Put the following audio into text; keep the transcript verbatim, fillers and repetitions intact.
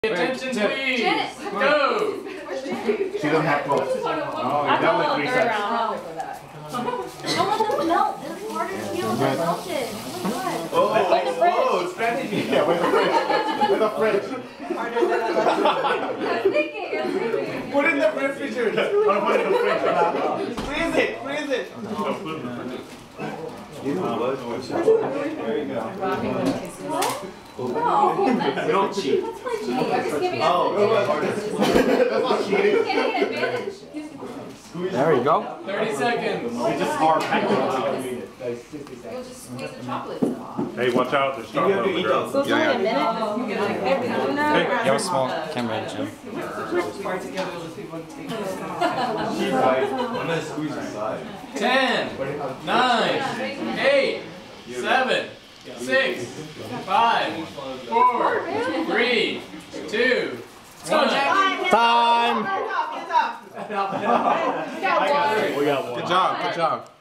Attention, please. Janet. Go. She doesn't have clothes. Oh, that was three seconds. Don't let them melt. It's harder to peel if they melt it. Oh my god. Oh, With the fridge. oh, it's fancy. Yeah, with the fridge. With the fridge. I'm thinking, I'm thinking. Put it in the refrigerator. I'm gonna put it in the fridge. Freeze it, freeze it. You know what? There you go. What? No. We don't cheat. That's my cheating. I'm just giving Oh, that's not cheating. Getting an advantage. There you go. thirty seconds. We just hard pack it. You'll just squeeze the chocolates off. Hey, watch out, there's chocolate on the ground. Yeah, yeah. Hey, You have a small camera, Jim. I'm gonna squeeze your side. ten, nine, eight, seven, six, five, four, three, two, one. Time! We got one. Good job, good job.